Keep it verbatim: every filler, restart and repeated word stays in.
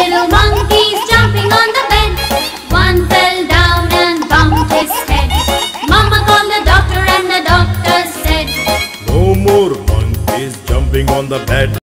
little monkeys jumping on the bed. One fell down and bumped his head. Mama called the doctor and the doctor said, no more monkeys jumping on the bed.